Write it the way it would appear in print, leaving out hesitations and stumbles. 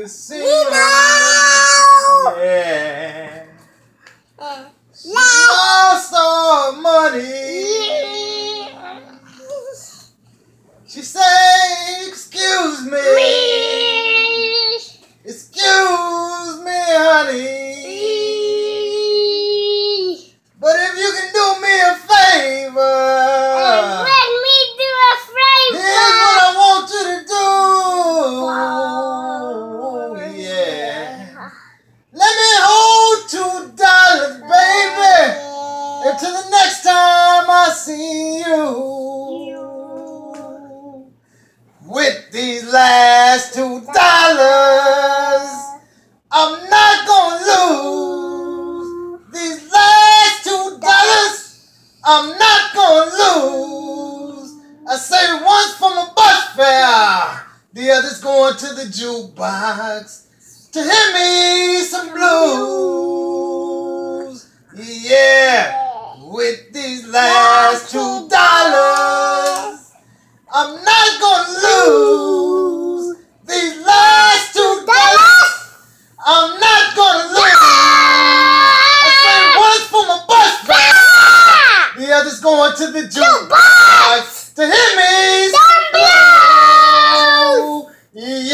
casino. Yeah. She lost all money. She say, excuse me. Excuse me, honey. But if you can do me a favor, let me do a favor. Here's what I want you to do. Yeah. Let me hold $2, baby. Until the next time I see you. With these last $2, I'm not gonna lose. These last $2, I'm not gonna lose. I say one's for my bus fare, the other's going to the jukebox to hear me some blues. Yeah, with these last $2, I'm not gonna lose. These last $2, I'm not gonna lose. I say one's for my bus fare, the other's going to the jukebox to hear me some blues. Yeah.